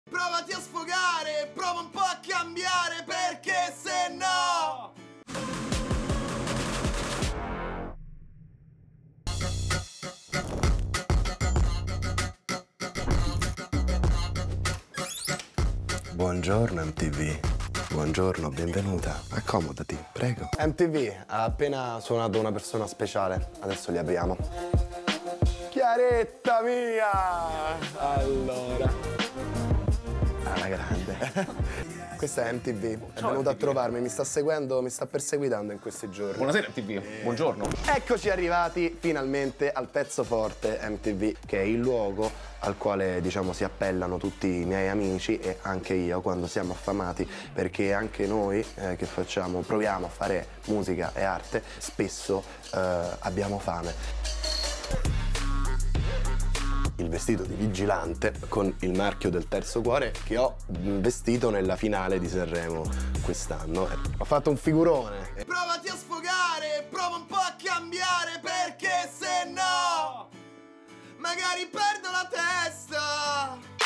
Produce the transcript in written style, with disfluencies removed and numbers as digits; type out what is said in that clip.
Provati a sfogare, prova un po' a cambiare, perché se no... Buongiorno MTV, buongiorno, benvenuta, accomodati, prego. MTV ha appena suonato una persona speciale, adesso li apriamo. Chiaretta mia! Allora, alla grande. Questa è MTV, è venuta a trovarmi, mi sta seguendo, mi sta perseguitando in questi giorni. Buonasera MTV, buongiorno. Eccoci arrivati finalmente al pezzo forte MTV, che è il luogo al quale, diciamo, si appellano tutti i miei amici e anche io quando siamo affamati, perché anche noi che proviamo a fare musica e arte, spesso abbiamo fame. Il vestito di vigilante con il marchio del Terzo Cuore che ho vestito nella finale di Sanremo quest'anno. Ho fatto un figurone. Provati a sfogare, prova un po' a cambiare, perché se no... magari perdo la testa.